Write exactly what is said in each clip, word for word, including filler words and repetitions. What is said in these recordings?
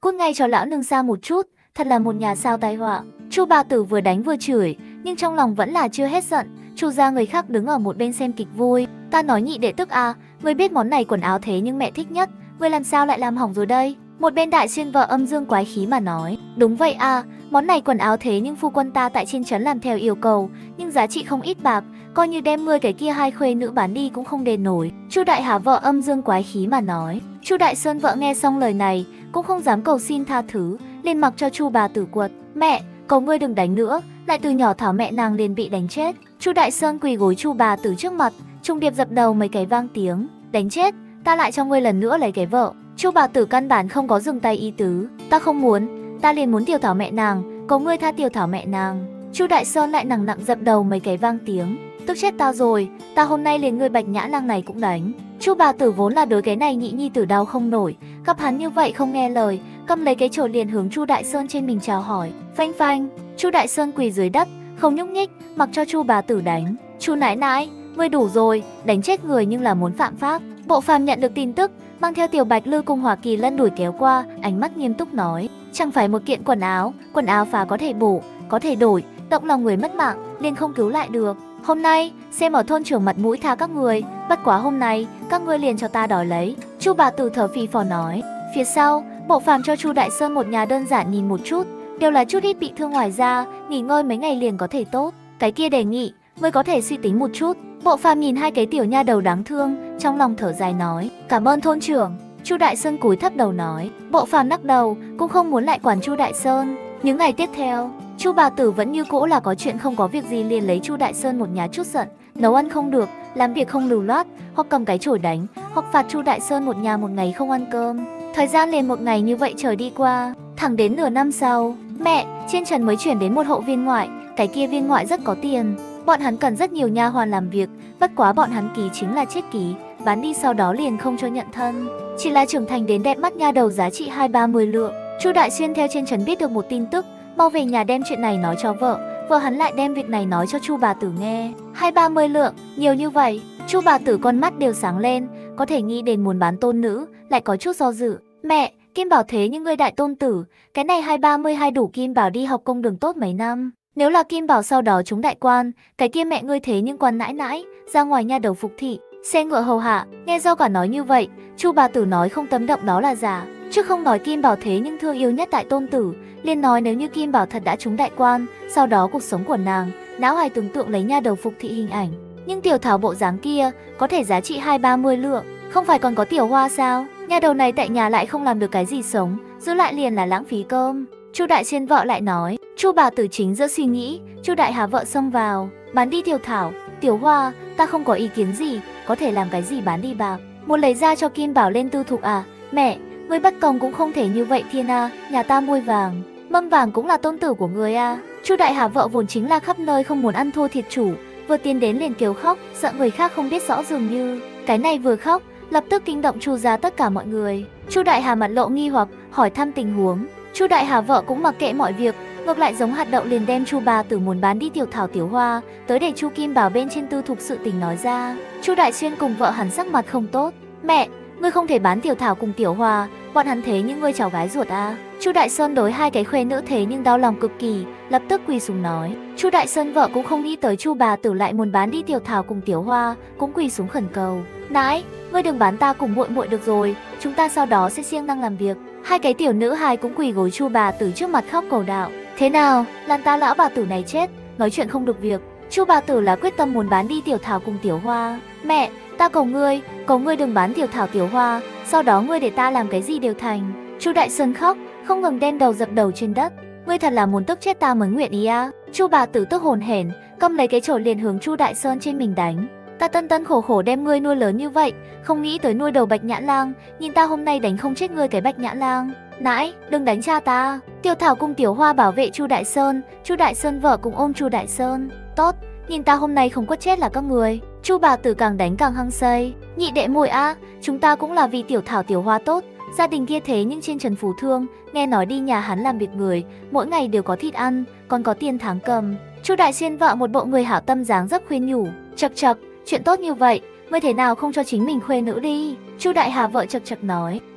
cút ngay cho lão nương xa một chút, thật là một nhà sao tai họa. Chu bà tử vừa đánh vừa chửi, nhưng trong lòng vẫn là chưa hết giận. Chu gia người khác đứng ở một bên xem kịch vui. Ta nói nhị đệ tức à, người biết món này quần áo thế nhưng mẹ thích nhất, người làm sao lại làm hỏng rồi đây? Một bên Đại Xuyên vợ âm dương quái khí mà nói, đúng vậy à, món này quần áo thế nhưng phu quân ta tại trên trấn làm theo yêu cầu, nhưng giá trị không ít bạc, coi như đem ngươi cái kia hai khuê nữ bán đi cũng không đền nổi. Chu Đại Hà vợ âm dương quái khí mà nói. Chu Đại Sơn vợ nghe xong lời này, cũng không dám cầu xin tha thứ, liền mặc cho Chu bà tử quật. Mẹ, cầu ngươi đừng đánh nữa, lại từ nhỏ thảo mẹ nàng liền bị đánh chết. Chu Đại Sơn quỳ gối Chu bà tử trước mặt, trùng điệp dập đầu mấy cái vang tiếng. Đánh chết, ta lại cho ngươi lần nữa lấy cái vợ. Chu bà tử căn bản không có dừng tay ý tứ. Ta không muốn, ta liền muốn tiểu thảo mẹ nàng, cầu ngươi tha tiểu thảo mẹ nàng. Chu Đại Sơn lại nặng nặng dập đầu mấy cái vang tiếng. Tức chết ta rồi, ta hôm nay liền ngươi Bạch Nhã Lang này cũng đánh. Chu bà tử vốn là đối cái này nhị nhi tử đau không nổi, gặp hắn như vậy không nghe lời, cầm lấy cái chổi liền hướng Chu Đại Sơn trên mình chào hỏi. Phanh phanh, Chu Đại Sơn quỳ dưới đất, không nhúc nhích, mặc cho Chu bà tử đánh. Chu nãi nãi, ngươi đủ rồi, đánh chết người nhưng là muốn phạm pháp. Bộ Phàm nhận được tin tức, mang theo Tiểu Bạch Lư cùng Hỏa Kỳ Lân đuổi kéo qua, ánh mắt nghiêm túc nói, chẳng phải một kiện quần áo, quần áo phá có thể bổ, có thể đổi, động lòng người mất mạng, liền không cứu lại được. Hôm nay, xem ở thôn trưởng mặt mũi tha các người, bất quá hôm nay, các ngươi liền cho ta đòi lấy. Chu bà tử thở phì phò nói. Phía sau, Bộ Phàm cho Chu Đại Sơn một nhà đơn giản nhìn một chút, đều là chút ít bị thương ngoài da, nghỉ ngơi mấy ngày liền có thể tốt. Cái kia đề nghị, ngươi có thể suy tính một chút. Bộ Phàm nhìn hai cái tiểu nha đầu đáng thương, trong lòng thở dài nói, cảm ơn thôn trưởng. Chu Đại Sơn cúi thấp đầu nói. Bộ Phàm lắc đầu, cũng không muốn lại quản Chu Đại Sơn. Những ngày tiếp theo, Chu bà tử vẫn như cũ là có chuyện không có việc gì liền lấy Chu Đại Sơn một nhà chút giận, nấu ăn không được, làm việc không lưu loát, hoặc cầm cái chổi đánh, hoặc phạt Chu Đại Sơn một nhà một ngày không ăn cơm. Thời gian liền một ngày như vậy trời đi qua, thẳng đến nửa năm sau, mẹ, trên trấn mới chuyển đến một hộ viên ngoại, cái kia viên ngoại rất có tiền, bọn hắn cần rất nhiều nha hoàn làm việc, bất quá bọn hắn ký chính là chết ký, bán đi sau đó liền không cho nhận thân, chỉ là trưởng thành đến đẹp mắt nha đầu giá trị hai ba mươi lượng. Chu Đại Xuyên theo trên trấn biết được một tin tức, mau về nhà đem chuyện này nói cho vợ, vợ hắn lại đem việc này nói cho Chu bà tử nghe. Hai ba mươi lượng, nhiều như vậy. Chu bà tử con mắt đều sáng lên, có thể nghĩ đến muốn bán tôn nữ, lại có chút do dự. Mẹ, Kim Bảo thế nhưng ngươi đại tôn tử, cái này hai ba mươi hai đủ Kim Bảo đi học công đường tốt mấy năm. Nếu là Kim Bảo sau đó chúng đại quan, cái kia mẹ ngươi thế nhưng quan nãi nãi, ra ngoài nha đầu phục thị, xe ngựa hầu hạ. Nghe do cả nói như vậy, Chu bà tử nói không tấm động đó là giả, chứ không nói Kim Bảo thế nhưng thương yêu nhất đại tôn tử, liền nói nếu như Kim Bảo thật đã trúng đại quan, sau đó cuộc sống của nàng, não hài tưởng tượng lấy nha đầu phục thị hình ảnh. Nhưng tiểu thảo bộ dáng kia, có thể giá trị hai ba mươi lượng, không phải còn có tiểu hoa sao? Nha đầu này tại nhà lại không làm được cái gì sống, giữ lại liền là lãng phí cơm. Chu Đại Xuyên vợ lại nói. Chu bà tử chính giữa suy nghĩ, Chu Đại Hà vợ xông vào, bán đi tiểu thảo, tiểu hoa, ta không có ý kiến gì, có thể làm cái gì bán đi bạc, muốn lấy ra cho Kim Bảo lên tư thục à? Mẹ, ngươi bất công cũng không thể như vậy thiên a, nhà ta muôi vàng, mâm vàng cũng là tôn tử của người a. Chu Đại Hà vợ vốn chính là khắp nơi không muốn ăn thua thiệt chủ, vừa tiến đến liền kêu khóc, sợ người khác không biết rõ dường như, cái này vừa khóc, lập tức kinh động Chu gia tất cả mọi người. Chu Đại Hà mặt lộ nghi hoặc, hỏi thăm tình huống. Chu Đại Hà vợ cũng mặc kệ mọi việc, ngược lại giống hạt đậu liền đem Chu bà tử muốn bán đi tiểu thảo tiểu hoa tới để Chu Kim Bảo bên trên tư thục sự tình nói ra. Chu Đại Xuyên cùng vợ hắn sắc mặt không tốt. Mẹ, ngươi không thể bán tiểu thảo cùng tiểu hoa, bọn hắn thế nhưng ngươi cháu gái ruột à? Chu Đại Sơn đối hai cái khuê nữ thế nhưng đau lòng cực kỳ, lập tức quỳ xuống nói. Chu Đại Sơn vợ cũng không nghĩ tới Chu bà tử lại muốn bán đi tiểu thảo cùng tiểu hoa, cũng quỳ xuống khẩn cầu. Nãi, ngươi đừng bán ta cùng muội muội được rồi, chúng ta sau đó sẽ siêng năng làm việc. Hai cái tiểu nữ hài cũng quỳ gối Chu bà tử trước mặt khóc cầu đạo. Thế nào, làm ta lão bà tử này chết, nói chuyện không được việc. Chu bà tử là quyết tâm muốn bán đi tiểu thảo cùng tiểu hoa. Mẹ, ta cầu ngươi, cầu ngươi đừng bán tiểu thảo tiểu hoa, sau đó ngươi để ta làm cái gì đều thành. Chu Đại Sơn khóc, không ngừng đem đầu dập đầu trên đất. Ngươi thật là muốn tức chết ta mới nguyện ý à? Chu bà tử tức hồn hển, cầm lấy cái chổi liền hướng Chu Đại Sơn trên mình đánh. Ta tân tân khổ khổ đem ngươi nuôi lớn như vậy, không nghĩ tới nuôi đầu Bạch Nhã Lang, nhìn ta hôm nay đánh không chết ngươi cái Bạch Nhã Lang. Nãi, đừng đánh cha ta. Tiểu thảo cùng tiểu hoa bảo vệ Chu Đại Sơn, Chu Đại Sơn vợ cùng ôm Chu Đại Sơn. Tốt, nhìn ta hôm nay không quất chết là các người. Chu bà tử càng đánh càng hăng say. Nhị đệ muội a, chúng ta cũng là vì tiểu thảo tiểu hoa tốt. Gia đình kia thế nhưng trên trần phú thương, nghe nói đi nhà hắn làm việc người, mỗi ngày đều có thịt ăn, còn có tiền tháng cầm. Chu Đại Xuyên vợ một bộ người hảo tâm dáng dấp khuyên nhủ. Chật chật, chuyện tốt như vậy, ngươi thế nào không cho chính mình khuê nữ đi? Chu Đại Hà vợ chật chật nói.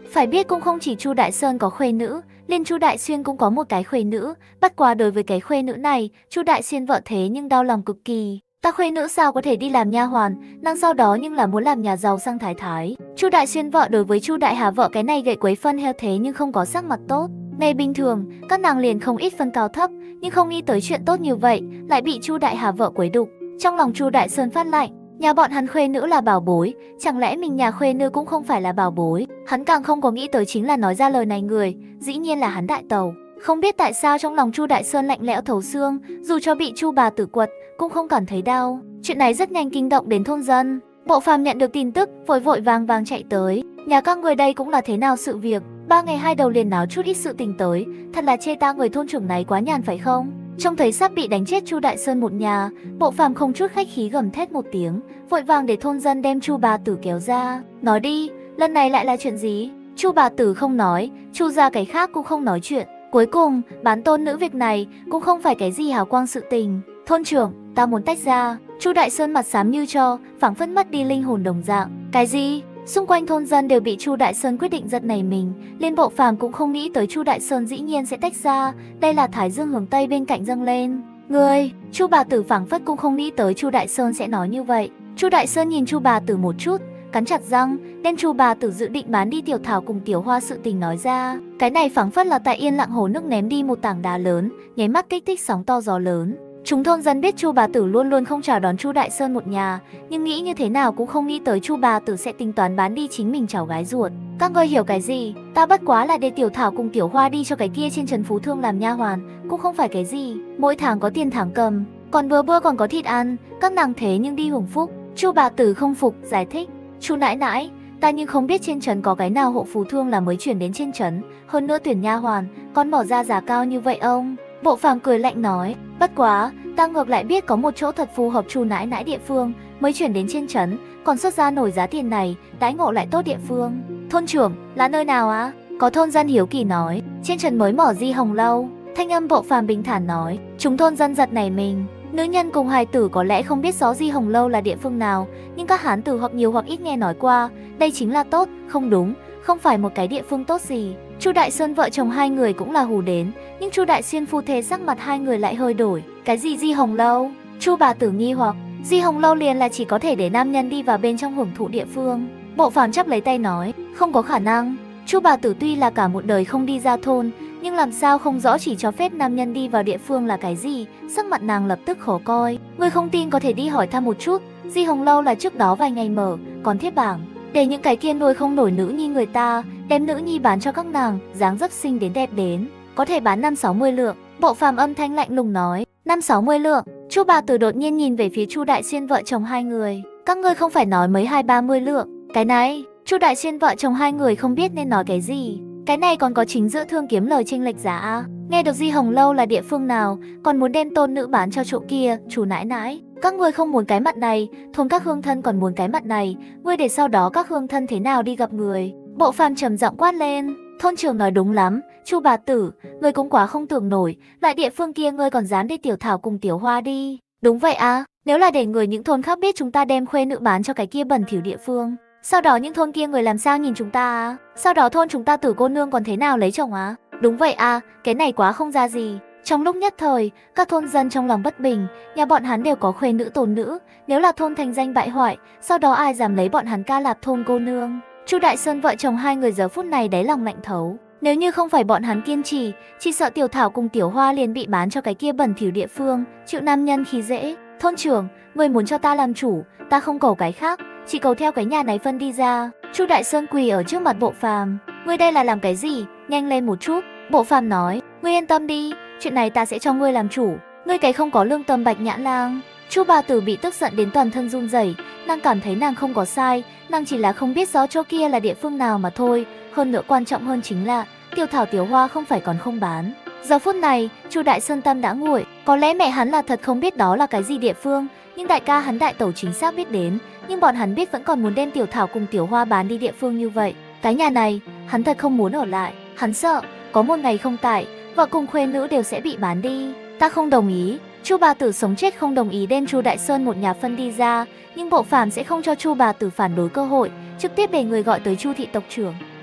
Phải biết cũng không chỉ Chu Đại Sơn có khuê nữ, liền Chu Đại Xuyên cũng có một cái khuê nữ, bất quá đối với cái khuê nữ này, Chu Đại Xuyên vợ thế nhưng đau lòng cực kỳ. Ta khuê nữ sao có thể đi làm nha hoàn, nàng sau đó nhưng là muốn làm nhà giàu sang thái thái. Chu Đại Xuyên vợ đối với Chu Đại Hà vợ cái này gậy quấy phân heo thế nhưng không có sắc mặt tốt. Ngày bình thường, các nàng liền không ít phân cao thấp, nhưng không nghĩ tới chuyện tốt như vậy, lại bị Chu Đại Hà vợ quấy đục. Trong lòng Chu Đại Sơn phát lạnh, nhà bọn hắn khuê nữ là bảo bối, chẳng lẽ mình nhà khuê nữ cũng không phải là bảo bối? Hắn càng không có nghĩ tới chính là nói ra lời này người, dĩ nhiên là hắn Đại Tẩu. Không biết tại sao trong lòng Chu Đại Sơn lạnh lẽo thấu xương, dù cho bị Chu bà tử quật, cũng không cảm thấy đau. Chuyện này rất nhanh kinh động đến thôn dân. Bộ Phàm nhận được tin tức, vội vội vàng vàng chạy tới. Nhà các người đây cũng là thế nào sự việc? Ba ngày hai đầu liền náo chút ít sự tình tới, thật là chê ta người thôn trưởng này quá nhàn phải không? Trông thấy sắp bị đánh chết Chu Đại Sơn một nhà, Bộ Phàm không chút khách khí gầm thét một tiếng, vội vàng để thôn dân đem Chu bà tử kéo ra. Nói đi, lần này lại là chuyện gì? Chu bà tử không nói, Chu gia cái khác cũng không nói chuyện. Cuối cùng, bán tôn nữ việc này cũng không phải cái gì hào quang sự tình. Thôn trưởng, ta muốn tách ra. Chu Đại Sơn mặt xám như tro, phảng phất mất đi linh hồn đồng dạng. Cái gì? Xung quanh thôn dân đều bị Chu Đại Sơn quyết định giật nảy mình, liên Bộ Phàm cũng không nghĩ tới Chu Đại Sơn dĩ nhiên sẽ tách ra, đây là thái dương hướng tây bên cạnh dâng lên. Ngươi, Chu bà tử phảng phất cũng không nghĩ tới Chu Đại Sơn sẽ nói như vậy. Chu Đại Sơn nhìn Chu bà tử một chút, cắn chặt răng, đem Chu bà tử dự định bán đi Tiểu Thảo cùng Tiểu Hoa sự tình nói ra. Cái này phảng phất là tại yên lặng hồ nước ném đi một tảng đá lớn, nháy mắt kích thích sóng to gió lớn. Chúng thôn dân biết Chu bà tử luôn luôn không chào đón Chu Đại Sơn một nhà, nhưng nghĩ như thế nào cũng không nghĩ tới Chu bà tử sẽ tính toán bán đi chính mình cháu gái ruột. Các ngươi hiểu cái gì? Ta bất quá là để Tiểu Thảo cùng Tiểu Hoa đi cho cái kia trên trấn Phú Thương làm nha hoàn, cũng không phải cái gì. Mỗi tháng có tiền tháng cầm, còn bữa bữa còn có thịt ăn, các nàng thế nhưng đi hưởng phúc. Chu bà tử không phục, giải thích. Chu nãi nãi, ta nhưng không biết trên trấn có cái nào hộ phú thương là mới chuyển đến trên trấn, hơn nữa tuyển nha hoàn, con bỏ ra giá cao như vậy ông. Bộ Phàm cười lạnh nói, bất quá, ta ngược lại biết có một chỗ thật phù hợp Chu nãi nãi địa phương, mới chuyển đến trên trấn, còn xuất ra nổi giá tiền này, đãi ngộ lại tốt địa phương. Thôn trưởng, là nơi nào á? Có thôn dân hiếu kỳ nói, trên trấn mới mở Di Hồng lâu. Thanh âm Bộ Phàm bình thản nói, chúng thôn dân giật nảy mình. Nữ nhân cùng hài tử có lẽ không biết rõ Di Hồng lâu là địa phương nào, nhưng các hán tử hoặc nhiều hoặc ít nghe nói qua, đây chính là tốt, không đúng, không phải một cái địa phương tốt gì. Chu Đại Sơn vợ chồng hai người cũng là hù đến, nhưng Chu Đại Xuyên phu thê sắc mặt hai người lại hơi đổi. Cái gì Di Hồng lâu? Chu bà tử nghi hoặc, Di Hồng lâu liền là chỉ có thể để nam nhân đi vào bên trong hưởng thụ địa phương. Bộ Phàm chắp lấy tay nói, không có khả năng. Chu bà tử tuy là cả một đời không đi ra thôn, nhưng làm sao không rõ chỉ cho phép nam nhân đi vào địa phương là cái gì, sắc mặt nàng lập tức khó coi. Người không tin có thể đi hỏi thăm một chút, Di Hồng lâu là trước đó vài ngày mở, còn thiết bảng, để những cái kia nuôi không nổi nữ nhi người ta, đem nữ nhi bán cho các nàng, dáng dấp xinh đến đẹp đến, có thể bán năm sáu mươi lượng. Bộ Phàm âm thanh lạnh lùng nói, năm sáu mươi lượng. Chu bà tử đột nhiên nhìn về phía Chu Đại Xuyên vợ chồng hai người, các ngươi không phải nói mấy hai ba mươi lượng? Cái này, Chu Đại Xuyên vợ chồng hai người không biết nên nói cái gì. Cái này còn có chính giữa thương kiếm lời chênh lệch giá à? Nghe được Di Hồng lâu là địa phương nào, còn muốn đem tôn nữ bán cho chỗ kia, Chu nãi nãi, các ngươi không muốn cái mặt này, thôn các hương thân còn muốn cái mặt này, ngươi để sau đó các hương thân thế nào đi gặp người? Bộ Phàm trầm giọng quát lên, thôn trưởng nói đúng lắm, Chu bà tử, ngươi cũng quá không tưởng nổi, lại địa phương kia ngươi còn dám để Tiểu Thảo cùng Tiểu Hoa đi? Đúng vậy à, nếu là để người những thôn khác biết chúng ta đem khuê nữ bán cho cái kia bẩn thỉu địa phương, sau đó những thôn kia người làm sao nhìn chúng ta à? Sau đó thôn chúng ta Tử cô nương còn thế nào lấy chồng á? Đúng vậy à, cái này quá không ra gì. Trong lúc nhất thời, các thôn dân trong lòng bất bình, nhà bọn hắn đều có khuê nữ tôn nữ, nếu là thôn thành danh bại hoại, sau đó ai dám lấy bọn hắn ca lạp thôn cô nương. Chu Đại Sơn vợ chồng hai người giờ phút này đáy lòng lạnh thấu, nếu như không phải bọn hắn kiên trì, chỉ sợ Tiểu Thảo cùng Tiểu Hoa liền bị bán cho cái kia bẩn thỉu địa phương, chịu nam nhân khi dễ. Thôn trưởng, người muốn cho ta làm chủ, ta không cầu cái khác, chỉ cầu theo cái nhà này phân đi ra. Chu Đại Sơn quỳ ở trước mặt Bộ Phàm, ngươi đây là làm cái gì? Nhanh lên một chút. Bộ Phàm nói, ngươi yên tâm đi, chuyện này ta sẽ cho ngươi làm chủ. Ngươi cái không có lương tâm bạch nhãn lang. Chu bà tử bị tức giận đến toàn thân run rẩy, nàng cảm thấy nàng không có sai, nàng chỉ là không biết rõ chỗ kia là địa phương nào mà thôi. Hơn nữa quan trọng hơn chính là Tiểu Thảo Tiểu Hoa không phải còn không bán. Giờ phút này, Chu Đại Sơn tâm đã nguội, có lẽ mẹ hắn là thật không biết đó là cái gì địa phương, nhưng đại ca hắn Đại Tẩu chính xác biết đến, nhưng bọn hắn biết vẫn còn muốn đem Tiểu Thảo cùng Tiểu Hoa bán đi địa phương như vậy. Cái nhà này, hắn thật không muốn ở lại, hắn sợ có một ngày không tại, vợ cùng khuê nữ đều sẽ bị bán đi. Ta không đồng ý. Chu bà tử sống chết không đồng ý đem Chu Đại Sơn một nhà phân đi ra, nhưng Bộ Phàm sẽ không cho Chu bà tử phản đối cơ hội, trực tiếp để người gọi tới Chu thị tộc trưởng.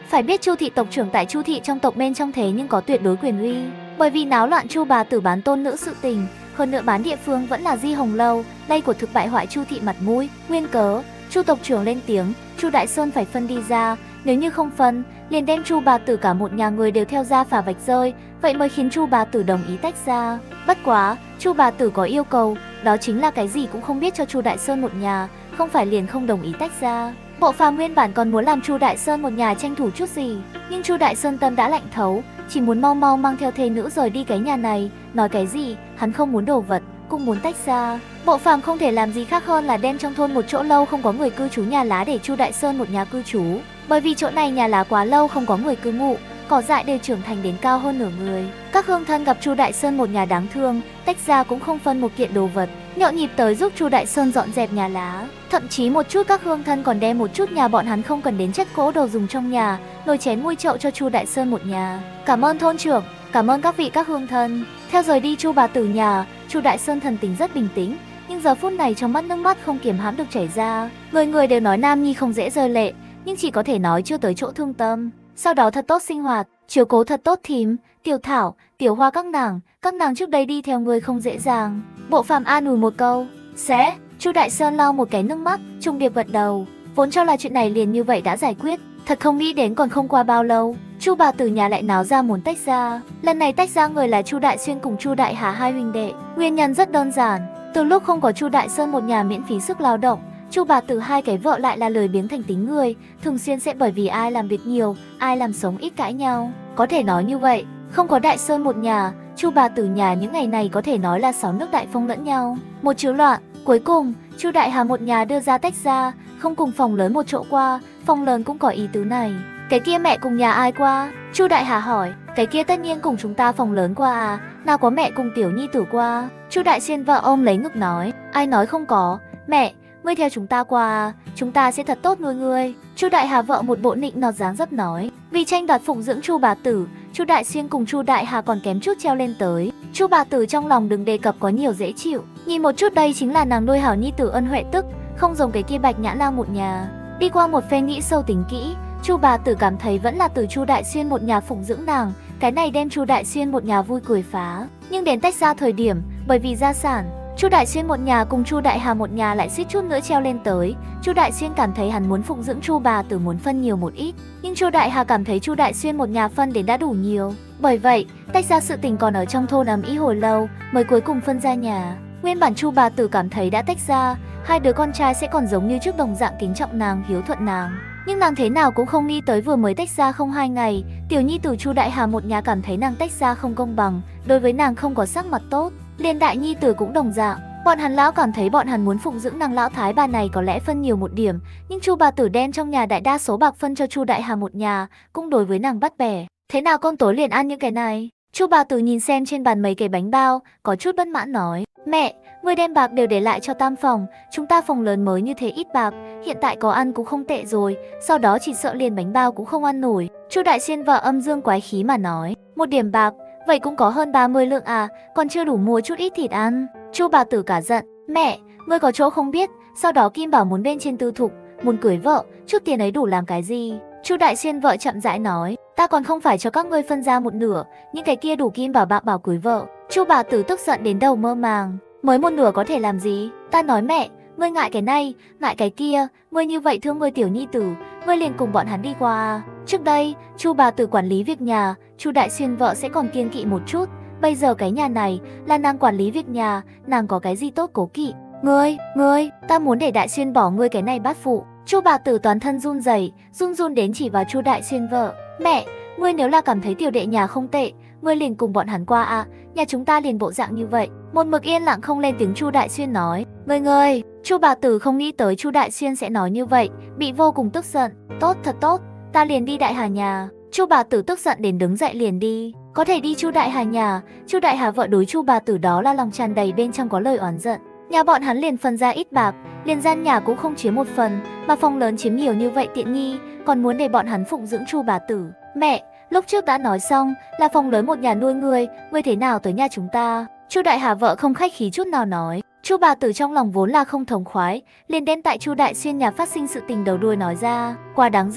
Phải biết Chu thị tộc trưởng tại Chu thị trong tộc bên trong thế nhưng có tuyệt đối quyền uy, bởi vì náo loạn Chu bà tử bán tôn nữ sự tình, hơn nữa bán địa phương vẫn là Di Hồng Lâu, đây của thực bại hoại Chu thị mặt mũi. Nguyên cớ, Chu tộc trưởng lên tiếng, Chu Đại Sơn phải phân đi ra, nếu như không phân, liền đem Chu bà tử cả một nhà người đều theo ra phả vạch rơi, vậy mới khiến Chu bà tử đồng ý tách ra. Bất quá, Chu bà tử có yêu cầu, đó chính là cái gì cũng không biết cho Chu Đại Sơn một nhà, không phải liền không đồng ý tách ra. Bộ phàm nguyên bản còn muốn làm Chu Đại Sơn một nhà tranh thủ chút gì, nhưng Chu Đại Sơn tâm đã lạnh thấu, chỉ muốn mau mau mang theo thê nữ rời đi cái nhà này. Nói cái gì, hắn không muốn đồ vật, cũng muốn tách ra. Bộ phàm không thể làm gì khác hơn là đem trong thôn một chỗ lâu không có người cư trú nhà lá để Chu Đại Sơn một nhà cư trú, bởi vì chỗ này nhà lá quá lâu không có người cư ngụ, cỏ dại đều trưởng thành đến cao hơn nửa người. Các hương thân gặp Chu Đại Sơn một nhà đáng thương, tách ra cũng không phân một kiện đồ vật, nhộn nhịp tới giúp Chu Đại Sơn dọn dẹp nhà lá. Thậm chí một chút các hương thân còn đem một chút nhà bọn hắn không cần đến chất cỗ đồ dùng trong nhà, nồi chén muôi chậu cho Chu Đại Sơn một nhà. Cảm ơn thôn trưởng, cảm ơn các vị các hương thân. Theo rời đi Chu bà tử nhà, Chu Đại Sơn thần tình rất bình tĩnh, nhưng giờ phút này trong mắt nước mắt không kiềm hãm được chảy ra. Người người đều nói Nam Nhi không dễ rơi lệ, nhưng chỉ có thể nói chưa tới chỗ thương tâm. Sau đó thật tốt sinh hoạt, chiếu cố thật tốt thím, Tiểu Thảo, Tiểu Hoa các nàng, các nàng trước đây đi theo người không dễ dàng. Bộ phàm an ủi một câu, sẽ. Chu Đại Sơn lau một cái nước mắt, trung điệp gật đầu, vốn cho là chuyện này liền như vậy đã giải quyết, thật không nghĩ đến còn không qua bao lâu, Chu bà tử nhà lại náo ra muốn tách ra. Lần này tách ra người là Chu Đại Xuyên cùng Chu Đại Hà hai huynh đệ. Nguyên nhân rất đơn giản, từ lúc không có Chu Đại Sơn một nhà miễn phí sức lao động, Chu bà tử hai cái vợ lại là lười biếng thành tính người, thường xuyên sẽ bởi vì ai làm việc nhiều, ai làm sống ít cãi nhau. Có thể nói như vậy, không có Đại Sơn một nhà, Chu bà tử nhà những ngày này có thể nói là sáu nước đại phong lẫn nhau, một chữ loạn. Cuối cùng, Chu Đại Hà một nhà đưa ra tách ra, không cùng phòng lớn một chỗ qua. Phòng lớn cũng có ý tứ này. Cái kia mẹ cùng nhà ai qua? Chu Đại Hà hỏi. Cái kia tất nhiên cùng chúng ta phòng lớn qua à, nào có mẹ cùng tiểu nhi tử qua. Chu Đại Xuyên vợ ôm lấy ngực nói. Ai nói không có, mẹ, ngươi theo chúng ta qua à, chúng ta sẽ thật tốt nuôi ngươi. Chu Đại Hà vợ một bộ nịnh nọt dáng dấp nói. Vì tranh đoạt phụng dưỡng Chu bà tử, Chu Đại Xuyên cùng Chu Đại Hà còn kém chút treo lên tới. Chu bà tử trong lòng đừng đề cập có nhiều dễ chịu, nhìn một chút đây chính là nàng nuôi hảo nhi tử ân huệ tức, không giống cái kia Bạch Nhã Lang một nhà. Đi qua một phen nghĩ sâu tính kỹ, Chu bà tử cảm thấy vẫn là từ Chu Đại Xuyên một nhà phụng dưỡng nàng, cái này đem Chu Đại Xuyên một nhà vui cười phá. Nhưng đến tách ra thời điểm, bởi vì gia sản, Chu Đại Xuyên một nhà cùng Chu Đại Hà một nhà lại suýt chút nữa treo lên tới. Chu Đại Xuyên cảm thấy hắn muốn phụng dưỡng Chu bà tử muốn phân nhiều một ít, nhưng Chu Đại Hà cảm thấy Chu Đại Xuyên một nhà phân đến đã đủ nhiều. Bởi vậy, tách ra sự tình còn ở trong thôn ầm ĩ hồi lâu, mới cuối cùng phân ra nhà. Nguyên bản Chu bà tử cảm thấy đã tách ra, hai đứa con trai sẽ còn giống như trước đồng dạng kính trọng nàng, hiếu thuận nàng. Nhưng nàng thế nào cũng không nghĩ tới vừa mới tách ra không hai ngày, tiểu nhi tử Chu Đại Hà một nhà cảm thấy nàng tách ra không công bằng, đối với nàng không có sắc mặt tốt. Liên đại nhi tử cũng đồng dạng, bọn hắn lão cảm thấy bọn hắn muốn phụng dưỡng nàng lão thái bà này có lẽ phân nhiều một điểm, nhưng Chu bà tử đen trong nhà đại đa số bạc phân cho Chu Đại Hà một nhà, cũng đối với nàng bắt bẻ. Thế nào con tối liền ăn những cái này? Chu bà tử nhìn xem trên bàn mấy cái bánh bao, có chút bất mãn nói, mẹ, người đem bạc đều để lại cho tam phòng, chúng ta phòng lớn mới như thế ít bạc, hiện tại có ăn cũng không tệ rồi, sau đó chỉ sợ liền bánh bao cũng không ăn nổi. Chu Đại Xuyên vợ âm dương quái khí mà nói, một điểm bạc, vậy cũng có hơn ba mươi lượng à, còn chưa đủ mua chút ít thịt ăn. Chu bà tử cả giận, mẹ, ngươi có chỗ không biết, sau đó Kim Bảo muốn bên trên tư thục, muốn cưới vợ, chút tiền ấy đủ làm cái gì? Chu Đại Xuyên vợ chậm rãi nói, ta còn không phải cho các ngươi phân ra một nửa, những cái kia đủ Kim Bảo bạc bảo cưới vợ. Chu bà tử tức giận đến đầu mơ màng, mới một nửa có thể làm gì? Ta nói mẹ, ngươi ngại cái này, ngại cái kia, ngươi như vậy thương ngươi tiểu nhi tử, ngươi liền cùng bọn hắn đi qua à? Trước đây, Chu bà tử quản lý việc nhà, Chu Đại Xuyên vợ sẽ còn kiêng kỵ một chút, bây giờ cái nhà này là nàng quản lý việc nhà, nàng có cái gì tốt cố kỵ? Ngươi, ngươi, ta muốn để Đại Xuyên bỏ ngươi cái này bát phụ. Chu bà tử toàn thân run rẩy, run run đến chỉ vào Chu Đại Xuyên vợ. Mẹ, ngươi nếu là cảm thấy tiểu đệ nhà không tệ, ngươi liền cùng bọn hắn qua à, nhà chúng ta liền bộ dạng như vậy. Một mực yên lặng không lên tiếng Chu Đại Xuyên nói, ngươi ngươi. Chu bà tử không nghĩ tới Chu Đại Xuyên sẽ nói như vậy, bị vô cùng tức giận. Tốt, thật tốt, ta liền đi Đại Hà nhà. Chu bà tử tức giận đến đứng dậy liền đi. Có thể đi Chu Đại Hà nhà, Chu Đại Hà vợ đối Chu bà tử đó là lòng tràn đầy bên trong có lời oán giận. Nhà bọn hắn liền phân ra ít bạc, liền gian nhà cũng không chiếm một phần, mà phòng lớn chiếm nhiều như vậy tiện nghi, còn muốn để bọn hắn phụng dưỡng Chu bà tử. Mẹ, lúc trước đã nói xong là phòng lớn một nhà nuôi ngươi, ngươi thế nào tới nhà chúng ta? Chu Đại Hà vợ không khách khí chút nào nói. Chu bà tử trong lòng vốn là không thống khoái, liền đem tại Chu Đại Xuyên nhà phát sinh sự tình đầu đuôi nói ra. Quá đáng giận,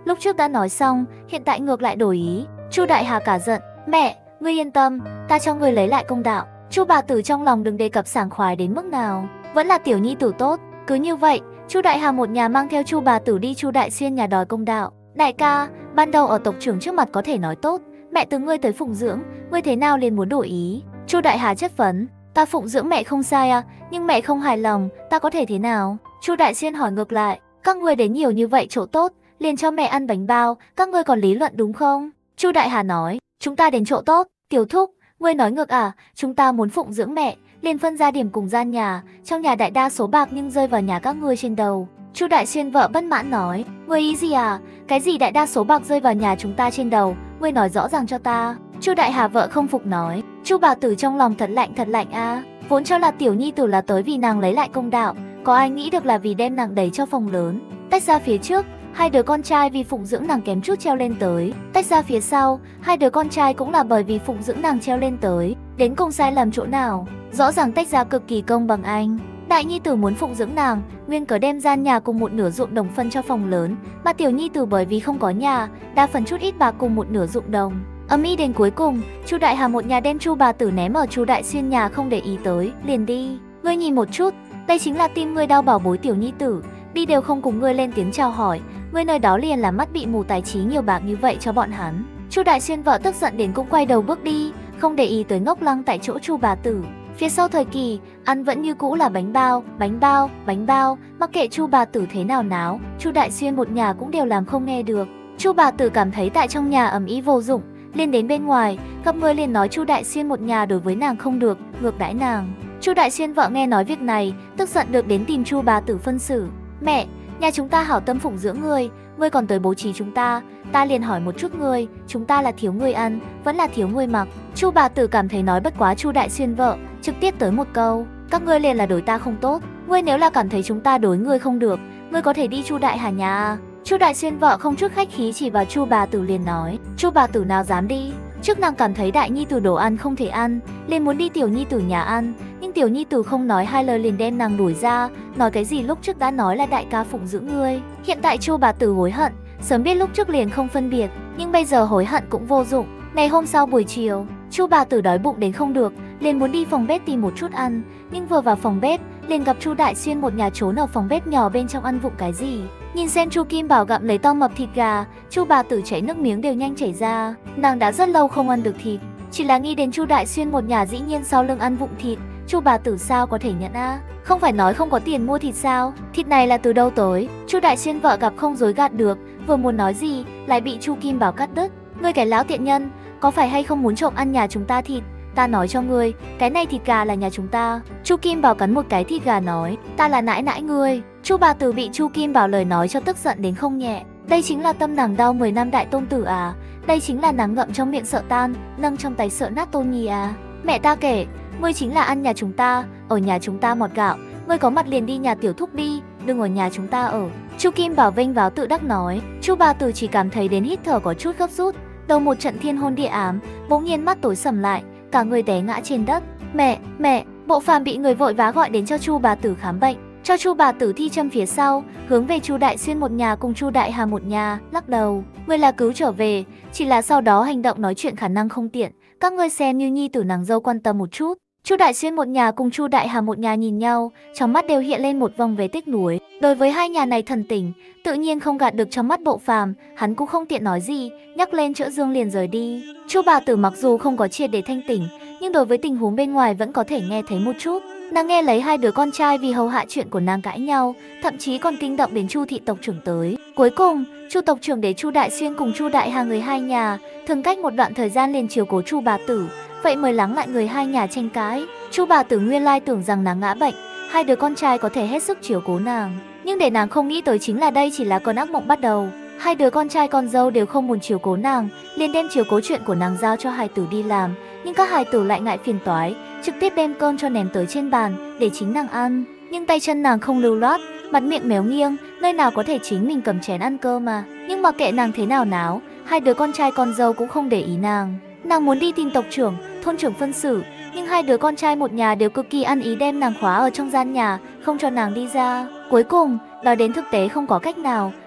Lúc trước đã nói xong, hiện tại ngược lại đổi ý. Chu Đại Hà cả giận, mẹ, ngươi yên tâm, ta cho ngươi lấy lại công đạo. Chu bà tử trong lòng đừng đề cập sảng khoái đến mức nào, vẫn là tiểu nhi tử tốt. Cứ như vậy, Chu Đại Hà một nhà mang theo Chu bà tử đi Chu Đại Xuyên nhà đòi công đạo. Đại ca, ban đầu ở tộc trưởng trước mặt có thể nói tốt, mẹ từ ngươi tới phụng dưỡng, ngươi thế nào liền muốn đổi ý? Chu Đại Hà chất vấn, ta phụng dưỡng mẹ không sai à, nhưng mẹ không hài lòng, ta có thể thế nào? Chu Đại Xuyên hỏi ngược lại, các ngươi đến nhiều như vậy chỗ tốt, liền cho mẹ ăn bánh bao, các ngươi còn lý luận đúng không? Chu Đại Hà nói, chúng ta đến chỗ tốt, Tiểu Thúc, ngươi nói ngược à, chúng ta muốn phụng dưỡng mẹ, liền phân ra điểm cùng gian nhà, trong nhà đại đa số bạc nhưng rơi vào nhà các ngươi trên đầu. Chu Đại Xuyên vợ bất mãn nói, ngươi ý gì à, cái gì đại đa số bạc rơi vào nhà chúng ta trên đầu, ngươi nói rõ ràng cho ta. Chu Đại Hà vợ không phục nói, Chu bà tử trong lòng thật lạnh thật lạnh a, vốn cho là tiểu nhi tử là tới vì nàng lấy lại công đạo, có ai nghĩ được là vì đem nàng đẩy cho phòng lớn. Tách ra phía trước, hai đứa con trai vì phụng dưỡng nàng kém chút treo lên tới, tách ra phía sau, hai đứa con trai cũng là bởi vì phụng dưỡng nàng treo lên tới, đến cùng sai lầm chỗ nào? Rõ ràng tách ra cực kỳ công bằng anh. Đại nhi tử muốn phụng dưỡng nàng, nguyên cớ đem gian nhà cùng một nửa ruộng đồng phân cho phòng lớn, mà tiểu nhi tử bởi vì không có nhà, đa phần chút ít bạc cùng một nửa ruộng đồng. Âm y đến cuối cùng, Chu Đại Hà một nhà đem Chu bà tử ném ở Chu Đại Xuyên nhà không để ý tới, liền đi. Ngươi nhìn một chút, đây chính là tim ngươi đau bảo bối tiểu nhi tử, đi đều không cùng ngươi lên tiếng chào hỏi, ngươi nơi đó liền là mắt bị mù tài trí nhiều bạc như vậy cho bọn hắn. Chu Đại Xuyên vợ tức giận đến cũng quay đầu bước đi, không để ý tới ngốc lăng tại chỗ Chu bà tử. Phía sau thời kỳ, ăn vẫn như cũ là bánh bao, bánh bao, bánh bao, mặc kệ Chu bà tử thế nào náo, Chu Đại Xuyên một nhà cũng đều làm không nghe được. Chu bà tử cảm thấy tại trong nhà ầm ĩ vô dụng, liền đến bên ngoài, gặp người liền nói Chu Đại Xuyên một nhà đối với nàng không được, ngược đãi nàng. Chu Đại Xuyên vợ nghe nói việc này, tức giận được đến tìm Chu bà tử phân xử. Mẹ, nhà chúng ta hảo tâm phụng dưỡng ngươi, ngươi còn tới bố trí chúng ta, ta liền hỏi một chút ngươi, chúng ta là thiếu ngươi ăn, vẫn là thiếu ngươi mặc? Chu bà tử cảm thấy nói bất quá Chu Đại Xuyên vợ, trực tiếp tới một câu, các ngươi liền là đối ta không tốt, ngươi nếu là cảm thấy chúng ta đối ngươi không được, ngươi có thể đi Chu Đại Hà nhà à? Chu Đại Xuyên vợ không chút khách khí chỉ vào Chu bà tử liền nói, Chu bà tử nào dám đi? Trước nàng cảm thấy đại nhi tử đồ ăn không thể ăn, liền muốn đi tiểu nhi tử nhà ăn, nhưng tiểu nhi tử không nói hai lời liền đem nàng đuổi ra, nói cái gì lúc trước đã nói là đại ca phụng dưỡng ngươi. Hiện tại Chu bà tử hối hận, sớm biết lúc trước liền không phân biệt, nhưng bây giờ hối hận cũng vô dụng. Ngày hôm sau buổi chiều, Chu bà tử đói bụng đến không được, liền muốn đi phòng bếp tìm một chút ăn, nhưng vừa vào phòng bếp, liền gặp Chu Đại Xuyên một nhà trốn ở phòng bếp nhỏ bên trong ăn vụng cái gì. Nhìn xem Chu Kim Bảo gặm lấy to mập thịt gà, Chu bà tử chảy nước miếng đều nhanh chảy ra. Nàng đã rất lâu không ăn được thịt, chỉ là nghĩ đến Chu Đại Xuyên một nhà dĩ nhiên sau lưng ăn vụng thịt, Chu bà tử sao có thể nhận a? Không phải nói không có tiền mua thịt sao? Thịt này là từ đâu tới? Chu Đại Xuyên vợ gặp không dối gạt được, vừa muốn nói gì lại bị Chu Kim Bảo cắt đứt. Ngươi cái lão tiện nhân, có phải hay không muốn trộm ăn nhà chúng ta thịt? Ta nói cho ngươi, cái này thịt gà là nhà chúng ta. Chu Kim Bảo cắn một cái thịt gà nói, ta là nãi nãi ngươi. Chu bà tử bị Chu Kim Bảo lời nói cho tức giận đến không nhẹ. Đây chính là tâm nàng đau mười năm đại tôn tử à? Đây chính là nàng ngậm trong miệng sợ tan, nâng trong tay sợ nát tôn nhi à? Mẹ ta kể, ngươi chính là ăn nhà chúng ta, ở nhà chúng ta mọt gạo, ngươi có mặt liền đi nhà tiểu thúc đi, đừng ở nhà chúng ta ở. Chu Kim Bảo vênh váo tự đắc nói. Chu bà tử chỉ cảm thấy đến hít thở có chút gấp rút, đầu một trận thiên hôn địa ám, bỗng nhiên mắt tối sầm lại, cả người té ngã trên đất. Mẹ, mẹ, Bộ Phàm bị người vội vã gọi đến cho Chu bà tử khám bệnh, cho Chu bà tử thi châm phía sau, hướng về Chu Đại Xuyên một nhà cùng Chu Đại Hà một nhà, lắc đầu, người là cứu trở về, chỉ là sau đó hành động nói chuyện khả năng không tiện, các ngươi xem như nhi tử nàng dâu quan tâm một chút. Chu Đại Xuyên một nhà cùng Chu Đại Hà một nhà nhìn nhau, trong mắt đều hiện lên một vòng về tiếc nuối. Đối với hai nhà này thần tình, tự nhiên không gạt được trong mắt Bộ Phàm, hắn cũng không tiện nói gì, nhắc lên chữa dương liền rời đi. Chu bà tử mặc dù không có triệt để thanh tỉnh, nhưng đối với tình huống bên ngoài vẫn có thể nghe thấy một chút. Nàng nghe lấy hai đứa con trai vì hầu hạ chuyện của nàng cãi nhau, thậm chí còn kinh động đến Chu thị tộc trưởng tới. Cuối cùng, Chu tộc trưởng để Chu Đại Xuyên cùng Chu Đại Hà người hai nhà, thường cách một đoạn thời gian liền chiếu cố Chu bà tử, vậy mới lắng lại người hai nhà tranh cãi. Chu bà tử nguyên lai tưởng rằng nàng ngã bệnh, hai đứa con trai có thể hết sức chiếu cố nàng, nhưng để nàng không nghĩ tới chính là đây chỉ là cơn ác mộng bắt đầu. Hai đứa con trai con dâu đều không muốn chiếu cố nàng, liền đem chiếu cố chuyện của nàng giao cho hài tử đi làm, nhưng các hài tử lại ngại phiền toái, trực tiếp đem cơm cho ném tới trên bàn để chính nàng ăn, nhưng tay chân nàng không lưu loát, mặt miệng méo nghiêng, nơi nào có thể chính mình cầm chén ăn cơm mà. Nhưng mà kệ nàng thế nào náo, hai đứa con trai con dâu cũng không để ý nàng. Nàng muốn đi tìm tộc trưởng, thôn trưởng phân xử, nhưng hai đứa con trai một nhà đều cực kỳ ăn ý đem nàng khóa ở trong gian nhà, không cho nàng đi ra. Cuối cùng, nói đến thực tế không có cách nào,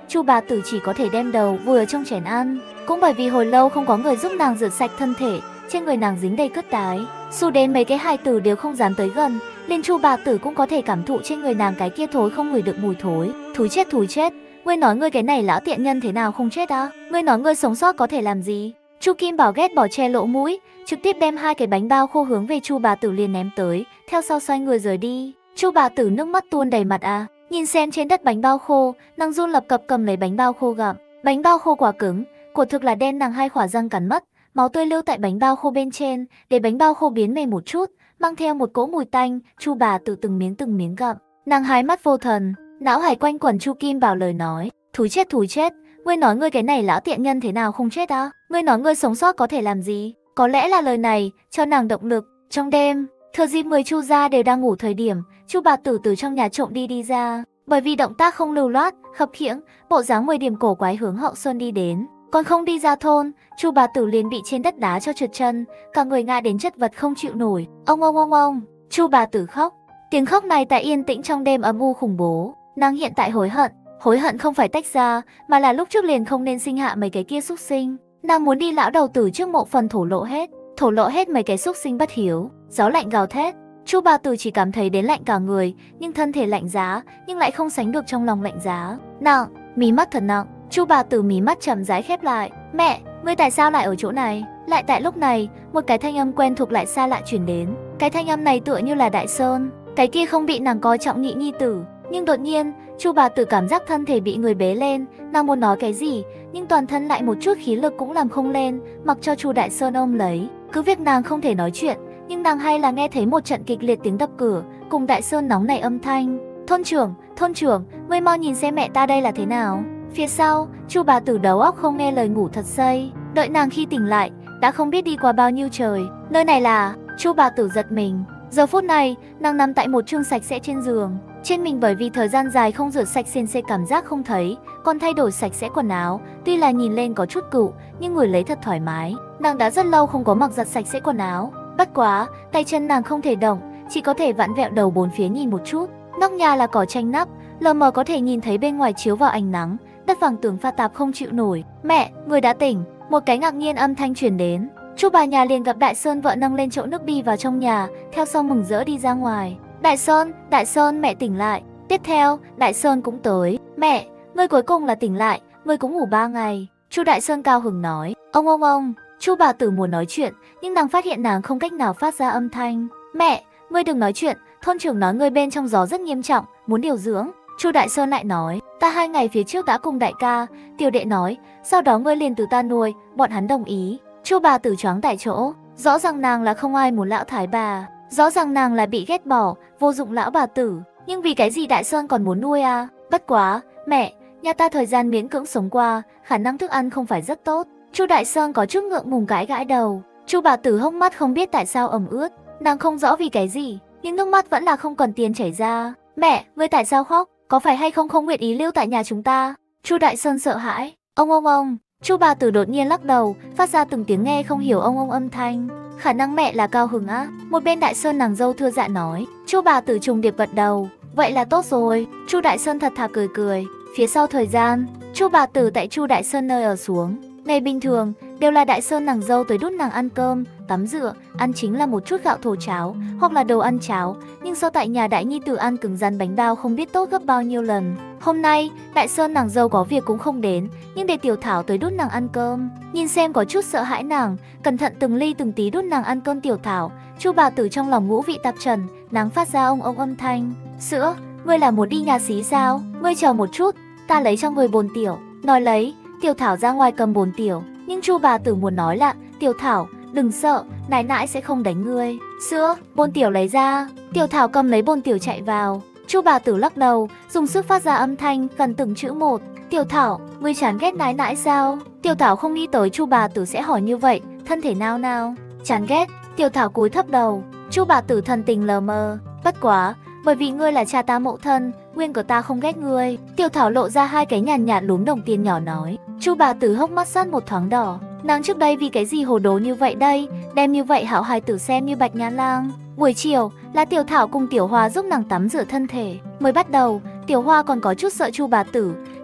Chu bà tử chỉ có thể đem đầu vùi ở trong chén ăn. Cũng bởi vì hồi lâu không có người giúp nàng rửa sạch thân thể, trên người nàng dính đầy cất đái. Dù đến mấy cái hài tử đều không dám tới gần, liền Chu bà tử cũng có thể cảm thụ trên người nàng cái kia thối không ngửi được mùi thối. Thúi chết thúi chết, ngươi nói ngươi cái này lão tiện nhân thế nào không chết á? Ngươi nói ngươi sống sót có thể làm gì? Chu Kim Bảo ghét bỏ che lỗ mũi, trực tiếp đem hai cái bánh bao khô hướng về Chu bà tử liền ném tới, theo sau xoay người rời đi. Chu bà tử nước mắt tuôn đầy mặt à, nhìn xem trên đất bánh bao khô, nàng run lập cập cầm lấy bánh bao khô gặm. Bánh bao khô quả cứng, quả thực là đen, nàng hai khỏa răng cắn mất, máu tươi lưu tại bánh bao khô bên trên, để bánh bao khô biến mềm một chút, mang theo một cỗ mùi tanh. Chu bà tử từng miếng từng miếng gặm, nàng hai mắt vô thần, não hải quanh quẩn Chu Kim Bảo lời nói, thúi chết thúi chết, ngươi nói ngươi cái này lão tiện nhân thế nào không chết á? Ngươi nói ngươi sống sót có thể làm gì? Có lẽ là lời này cho nàng động lực. Trong đêm, thừa dịp mười Chu gia đều đang ngủ thời điểm, Chu bà tử từ trong nhà trộm đi đi ra, bởi vì động tác không lưu loát, khập khiễng, bộ dáng mười điểm cổ quái hướng hậu sơn đi đến. Còn không đi ra thôn, Chu bà tử liền bị trên đất đá cho trượt chân, cả người ngã đến chất vật không chịu nổi. Ông ông ông ông, Chu bà tử khóc. Tiếng khóc này tại yên tĩnh trong đêm âm u khủng bố. Nàng hiện tại hối hận, hối hận không phải tách ra, mà là lúc trước liền không nên sinh hạ mấy cái kia xúc sinh. Nàng muốn đi lão đầu tử trước mộ phần thổ lộ hết, thổ lộ hết mấy cái xúc sinh bất hiếu. Gió lạnh gào thét, Chu bà tử chỉ cảm thấy đến lạnh cả người, nhưng thân thể lạnh giá, nhưng lại không sánh được trong lòng lạnh giá. Nặng, mí mắt thật nặng. Chu bà tử mí mắt chậm rãi khép lại. Mẹ, ngươi tại sao lại ở chỗ này? Lại tại lúc này, một cái thanh âm quen thuộc lại xa lạ truyền đến. Cái thanh âm này tựa như là Đại Sơn, cái kia không bị nàng coi trọng nhị nhi tử. Nhưng đột nhiên, Chu bà tử cảm giác thân thể bị người bế lên, nàng muốn nói cái gì, nhưng toàn thân lại một chút khí lực cũng làm không lên, mặc cho Chu Đại Sơn ôm lấy. Cứ việc nàng không thể nói chuyện, nhưng nàng hay là nghe thấy một trận kịch liệt tiếng đập cửa, cùng Đại Sơn nóng nảy âm thanh. Thôn trưởng, thôn trưởng, ngươi mau nhìn xem mẹ ta đây là thế nào. Phía sau, Chu bà tử đầu óc không nghe lời ngủ thật say, đợi nàng khi tỉnh lại, đã không biết đi qua bao nhiêu trời. Nơi này là, Chu bà tử giật mình. Giờ phút này, nàng nằm tại một chương sạch sẽ trên giường. Trên mình bởi vì thời gian dài không rửa sạch sền sệt cảm giác không thấy, còn thay đổi sạch sẽ quần áo, tuy là nhìn lên có chút cựu, nhưng ngửi lấy thật thoải mái. Nàng đã rất lâu không có mặc giặt sạch sẽ quần áo, bất quá, tay chân nàng không thể động, chỉ có thể vặn vẹo đầu bốn phía nhìn một chút. Nóc nhà là cỏ tranh nắp, lờ mờ có thể nhìn thấy bên ngoài chiếu vào ánh nắng, đất vàng tường pha tạp không chịu nổi. Mẹ, người đã tỉnh. Một cái ngạc nhiên âm thanh truyền đến. Chu bà nhà liền gặp Đại Sơn vợ nâng lên chậu nước đi vào trong nhà, theo sau mừng rỡ đi ra ngoài. Đại Sơn, Đại Sơn, mẹ tỉnh lại. Tiếp theo, Đại Sơn cũng tới. Mẹ, ngươi cuối cùng là tỉnh lại, ngươi cũng ngủ ba ngày. Chu Đại Sơn cao hứng nói. Ông ông ông, Chu bà tử muốn nói chuyện, nhưng nàng phát hiện nàng không cách nào phát ra âm thanh. Mẹ, ngươi đừng nói chuyện, thôn trưởng nói ngươi bên trong gió rất nghiêm trọng, muốn điều dưỡng. Chu Đại Sơn lại nói, ta hai ngày phía trước đã cùng đại ca, tiểu đệ nói, sau đó ngươi liền từ ta nuôi, bọn hắn đồng ý. Chu bà tử choáng tại chỗ, rõ ràng nàng là không ai muốn lão thái bà, rõ ràng nàng là bị ghét bỏ, vô dụng lão bà tử, nhưng vì cái gì Đại Sơn còn muốn nuôi à? Bất quá, mẹ, nhà ta thời gian miễn cưỡng sống qua, khả năng thức ăn không phải rất tốt. Chu Đại Sơn có chút ngượng ngùng gãi gãi đầu. Chu bà tử hốc mắt không biết tại sao ẩm ướt, nàng không rõ vì cái gì, nhưng nước mắt vẫn là không cần tiền chảy ra. Mẹ, ngươi tại sao khóc? Có phải hay không không nguyện ý lưu tại nhà chúng ta? Chu Đại Sơn sợ hãi. Ông ông ông. Chu bà tử đột nhiên lắc đầu, phát ra từng tiếng nghe không hiểu ông ông âm thanh. Khả năng mẹ là cao hứng á. Một bên Đại Sơn nàng dâu thưa dạ nói. Chu bà tử trùng điệp gật đầu. Vậy là tốt rồi. Chu Đại Sơn thật thà cười cười. Phía sau thời gian, Chu bà tử tại Chu Đại Sơn nơi ở xuống. Ngày bình thường, đều là Đại Sơn nàng dâu tới đút nàng ăn cơm, tắm rửa, ăn chính là một chút gạo thổ cháo, hoặc là đồ ăn cháo, nhưng sau tại nhà đại nhi tử ăn cứng rắn bánh bao không biết tốt gấp bao nhiêu lần. Hôm nay, Đại Sơn nàng dâu có việc cũng không đến, nhưng để Tiểu Thảo tới đút nàng ăn cơm. Nhìn xem có chút sợ hãi nàng, cẩn thận từng ly từng tí đút nàng ăn cơm Tiểu Thảo, Chu bà tử trong lòng ngũ vị tạp trần, nàng phát ra ông ông âm thanh. Sữa, ngươi là muốn đi nhà xí sao? Ngươi chờ một chút, ta lấy cho ngươi bồn tiểu. Nói lấy, Tiểu Thảo ra ngoài cầm bồn tiểu, nhưng Chu bà tử muốn nói là, Tiểu Thảo, đừng sợ, nãi nãi sẽ không đánh ngươi. Sữa, bồn tiểu lấy ra. Tiểu Thảo cầm lấy bồn tiểu chạy vào. Chu bà tử lắc đầu, dùng sức phát ra âm thanh gần từng chữ một. Tiểu Thảo, ngươi chán ghét nãi nãi sao? Tiểu Thảo không nghĩ tới Chu bà tử sẽ hỏi như vậy, thân thể nao nao. Chán ghét. Tiểu Thảo cúi thấp đầu. Chu bà tử thần tình lờ mờ. Bất quá, bởi vì ngươi là cha ta mẫu thân, nguyên của ta không ghét ngươi. Tiểu Thảo lộ ra hai cái nhàn nhạt lúm đồng tiền nhỏ nói. Chu bà tử hốc mắt sát một thoáng đỏ. Nàng trước đây vì cái gì hồ đồ như vậy đây, đem như vậy hảo hài tử xem như bạch nhã lang. Buổi chiều là Tiểu Thảo cùng Tiểu Hoa giúp nàng tắm rửa thân thể. Mới bắt đầu, Tiểu Hoa còn có chút sợ Chu bà tử,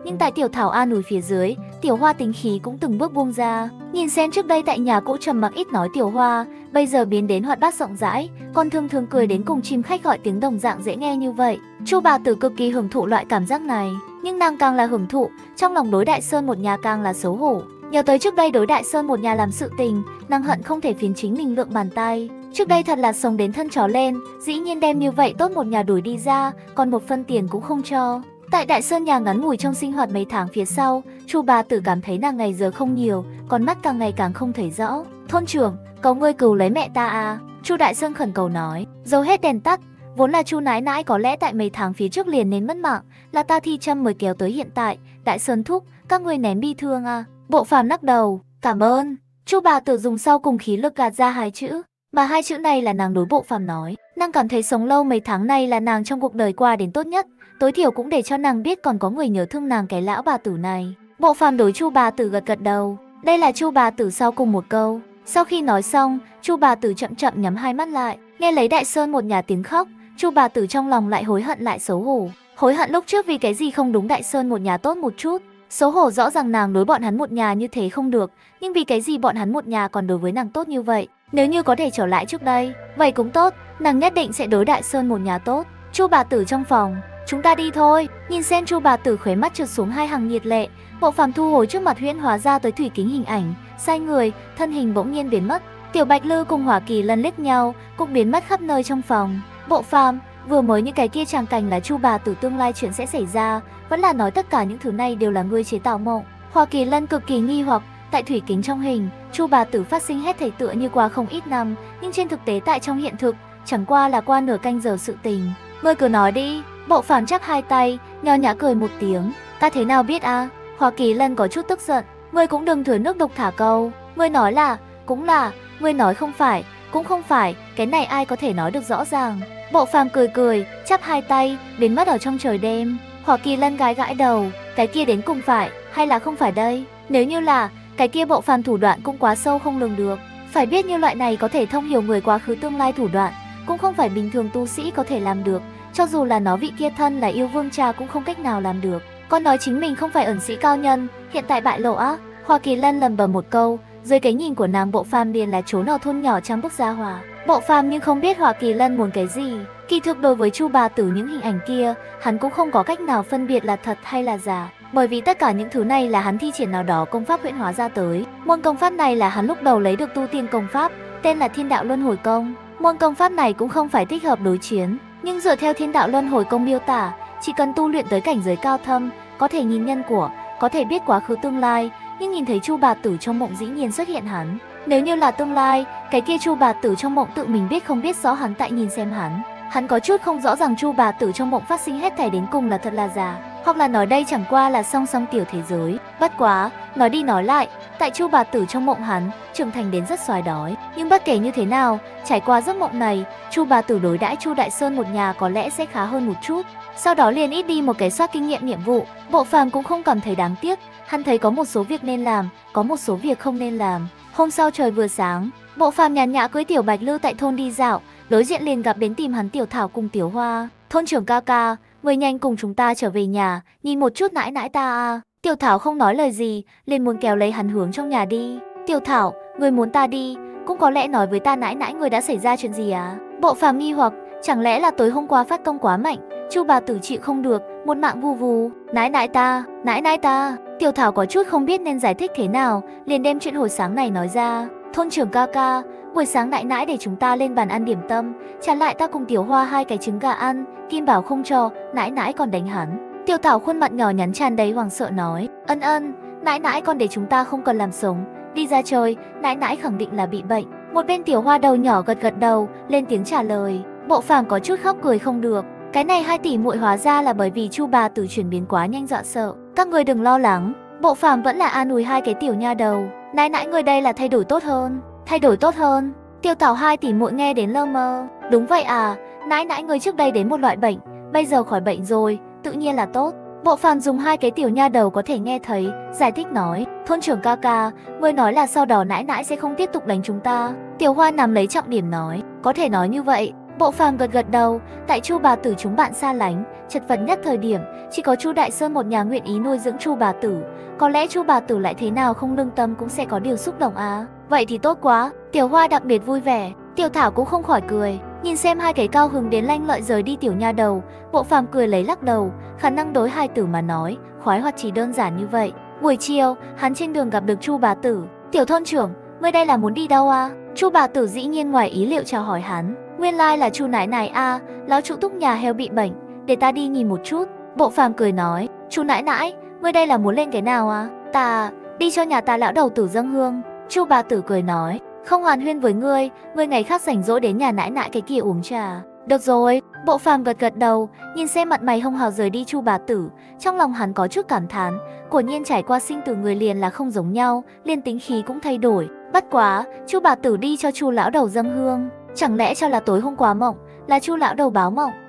Nhưng tại Tiểu Thảo an ủi phía dưới, Tiểu Hoa tính khí cũng từng bước buông ra. Nhìn xem trước đây tại nhà cũ trầm mặc ít nói Tiểu Hoa, bây giờ biến đến hoạt bát rộng rãi, còn thường thường cười đến cùng chim khách gọi tiếng đồng dạng dễ nghe như vậy. Chu bà tử cực kỳ hưởng thụ loại cảm giác này, nhưng nàng càng là hưởng thụ, trong lòng đối Đại Sơn một nhà càng là xấu hổ. Nhớ tới trước đây đối Đại Sơn một nhà làm sự tình, nàng hận không thể phiến chính mình lượng bàn tay. Trước đây thật là sống đến thân chó lên, dĩ nhiên đem như vậy tốt một nhà đuổi đi ra, còn một phân tiền cũng không cho. Tại Đại Sơn nhà ngắn ngủi trong sinh hoạt mấy tháng phía sau, Chu bà tử cảm thấy nàng ngày giờ không nhiều, còn mắt càng ngày càng không thấy rõ. Thôn trưởng, cầu ngươi cứu lấy mẹ ta à? Chu Đại Sơn khẩn cầu nói. Dầu hết đèn tắt, vốn là Chu nãi nãi có lẽ tại mấy tháng phía trước liền nên mất mạng, là ta thi châm mới kéo tới hiện tại. Đại Sơn thúc, các ngươi nén bi thương à? Bộ phàm lắc đầu, cảm ơn. Chu bà tử dùng sau cùng khí lực gạt ra hai chữ, mà hai chữ này là nàng đối Bộ phàm nói. Nàng cảm thấy sống lâu mấy tháng này là nàng trong cuộc đời qua đến tốt nhất, tối thiểu cũng để cho nàng biết còn có người nhớ thương nàng cái lão bà tử này. Bộ phàm đối Chu bà tử gật gật đầu. Đây là Chu bà tử sau cùng một câu. Sau khi nói xong, Chu bà tử chậm chậm nhắm hai mắt lại, nghe lấy Đại Sơn một nhà tiếng khóc, Chu bà tử trong lòng lại hối hận lại xấu hổ. Hối hận lúc trước vì cái gì không đúng Đại Sơn một nhà tốt một chút. Xấu hổ rõ ràng nàng đối bọn hắn một nhà như thế không được, nhưng vì cái gì bọn hắn một nhà còn đối với nàng tốt như vậy. Nếu như có thể trở lại trước đây, vậy cũng tốt, nàng nhất định sẽ đối Đại Sơn một nhà tốt. Chu bà tử trong phòng, chúng ta đi thôi. Nhìn xem Chu bà tử khóe mắt trượt xuống hai hàng nhiệt lệ, Bộ phàm thu hồi trước mặt huyễn hóa ra tới thủy kính hình ảnh, xoay người, thân hình bỗng nhiên biến mất. Tiểu Bạch Lư cùng Hỏa Kỳ Lân liếc nhau, cũng biến mất khắp nơi trong phòng. Bộ phàm, vừa mới những cái kia tràng cảnh là Chu bà tử tương lai chuyện sẽ xảy ra, vẫn là nói tất cả những thứ này đều là ngươi chế tạo mộng? Hỏa Kỳ Lân cực kỳ nghi hoặc, tại thủy kính trong hình, Chu bà tử phát sinh hết thảy tựa như qua không ít năm, nhưng trên thực tế tại trong hiện thực, chẳng qua là qua nửa canh giờ sự tình. Ngươi cứ nói đi. Bộ phàm chắp hai tay, nho nhã cười một tiếng. Ta thế nào biết a? À? Hỏa Kỳ Lân có chút tức giận. Ngươi cũng đừng thừa nước độc thả câu. Ngươi nói là, cũng là, ngươi nói không phải, cũng không phải, cái này ai có thể nói được rõ ràng. Bộ phàm cười cười, chắp hai tay, biến mất ở trong trời đêm. Hỏa Kỳ Lân gãi gãi đầu, cái kia đến cùng phải, hay là không phải đây? Nếu như là, cái kia Bộ phàm thủ đoạn cũng quá sâu không lường được. Phải biết như loại này có thể thông hiểu người quá khứ tương lai thủ đoạn, cũng không phải bình thường tu sĩ có thể làm được. Cho dù là nó vị kia thân là yêu vương cha cũng không cách nào làm được. Con nói chính mình không phải ẩn sĩ cao nhân, hiện tại bại lộ á. Hỏa Kỳ Lân lầm bầm một câu, dưới cái nhìn của nàng Bộ phàm liền là trốn ở thôn nhỏ trong bức gia hỏa. Bộ phàm nhưng không biết Hỏa Kỳ Lân muốn cái gì. Kỳ thực đối với Chu bà tử những hình ảnh kia, hắn cũng không có cách nào phân biệt là thật hay là giả, bởi vì tất cả những thứ này là hắn thi triển nào đó công pháp huyễn hóa ra tới. Môn công pháp này là hắn lúc đầu lấy được tu tiên công pháp, tên là Thiên Đạo Luân Hồi Công. Môn công pháp này cũng không phải thích hợp đối chiến, nhưng dựa theo Thiên Đạo Luân Hồi Công miêu tả, chỉ cần tu luyện tới cảnh giới cao thâm, có thể nhìn nhân quả, có thể biết quá khứ tương lai. Nhưng nhìn thấy Chu bà tử trong mộng dĩ nhiên xuất hiện hắn. Nếu như là tương lai, cái kia Chu bà tử trong mộng tự mình biết không biết rõ hắn tại nhìn xem hắn. Hắn có chút không rõ ràng Chu bà tử trong mộng phát sinh hết thảy đến cùng là thật là giả, hoặc là nói đây chẳng qua là song song tiểu thế giới. Bất quá, nói đi nói lại, tại Chu bà tử trong mộng hắn trưởng thành đến rất xoài đói. Nhưng bất kể như thế nào, trải qua giấc mộng này, Chu bà tử đối đãi Chu Đại Sơn một nhà có lẽ sẽ khá hơn một chút. Sau đó liền ít đi một cái soát kinh nghiệm nhiệm vụ. Bộ phàm cũng không cảm thấy đáng tiếc, hắn thấy có một số việc nên làm, có một số việc không nên làm. Hôm sau trời vừa sáng, Bộ phàm nhàn nhã cưỡi Tiểu Bạch Lư tại thôn đi dạo, đối diện liền gặp đến tìm hắn Tiểu Thảo cùng Tiểu Hoa. Thôn trưởng ca ca, người nhanh cùng chúng ta trở về nhà, nhìn một chút nãi nãi ta à. Tiểu Thảo không nói lời gì, liền muốn kéo lấy hắn hướng trong nhà đi. Tiểu Thảo, người muốn ta đi, cũng có lẽ nói với ta nãi nãi người đã xảy ra chuyện gì à? Bộ phàm nghi hoặc, chẳng lẽ là tối hôm qua phát công quá mạnh, Chu bà tử chịu không được, một mạng vù vù. Nãi nãi ta, nãi nãi ta. Tiểu Thảo có chút không biết nên giải thích thế nào, liền đem chuyện hồi sáng này nói ra. Thôn trưởng ca ca, buổi sáng nãi nãi để chúng ta lên bàn ăn điểm tâm, trả lại ta cùng Tiểu Hoa hai cái trứng gà ăn, Kim bảo không cho, nãi nãi còn đánh hắn. Tiểu Thảo khuôn mặt nhỏ nhắn tràn đầy hoảng sợ nói, ân ân, nãi nãi còn để chúng ta không cần làm sống, đi ra chơi, nãi nãi khẳng định là bị bệnh. Một bên Tiểu Hoa đầu nhỏ gật gật đầu, lên tiếng trả lời. Bộ phàm có chút khóc cười không được. Cái này hai tỷ muội hóa ra là bởi vì Chu bà tử chuyển biến quá nhanh dọa sợ. Các người đừng lo lắng. Bộ phàm vẫn là an ủi hai cái tiểu nha đầu. Nãi nãi người đây là thay đổi tốt hơn. Thay đổi tốt hơn. Tiểu Thảo hai tỷ muội nghe đến lơ mơ. Đúng vậy à, nãi nãi người trước đây đến một loại bệnh, bây giờ khỏi bệnh rồi, tự nhiên là tốt. Bộ phàm dùng hai cái tiểu nha đầu có thể nghe thấy, giải thích nói. Thôn trưởng ca ca, người nói là sau đó nãi nãi sẽ không tiếp tục đánh chúng ta. Tiểu Hoa nắm lấy trọng điểm nói. Có thể nói như vậy, Bộ Phàm gật gật đầu, tại Chu bà tử chúng bạn xa lánh, chật vật nhất thời điểm, chỉ có Chu Đại Sơn một nhà nguyện ý nuôi dưỡng Chu bà tử. Có lẽ Chu bà tử lại thế nào không lương tâm cũng sẽ có điều xúc động á. Vậy thì tốt quá, Tiểu Hoa đặc biệt vui vẻ, Tiểu Thảo cũng không khỏi cười. Nhìn xem hai cái cao hứng đến lanh lợi rời đi tiểu nha đầu, Bộ Phàm cười lấy lắc đầu, khả năng đối hai tử mà nói, khoái hoạt chỉ đơn giản như vậy. Buổi chiều, hắn trên đường gặp được Chu bà tử. Tiểu thôn trưởng, ngươi đây là muốn đi đâu à? Chu bà tử dĩ nhiên ngoài ý liệu chào hỏi hắn. Nguyên lai là Chu nãi nãi a, lão Chu Túc nhà heo bị bệnh, để ta đi nhìn một chút. Bộ Phàm cười nói, Chu nãi nãi, ngươi đây là muốn lên cái nào à? Ta đi cho nhà ta lão đầu tử dâng hương. Chu bà tử cười nói, không hàn huyên với ngươi, ngươi ngày khác rảnh rỗi đến nhà nãi nãi cái kia uống trà. Được rồi, Bộ Phàm gật gật đầu, nhìn xem mặt mày hồng hào rời đi Chu bà tử, trong lòng hắn có chút cảm thán, quả nhiên trải qua sinh tử người liền là không giống nhau, liền tính khí cũng thay đổi. Bất quá, Chu bà tử đi cho Chu lão đầu dâng hương, chẳng lẽ cho là tối hôm qua mộng, là Chu lão đầu báo mộng.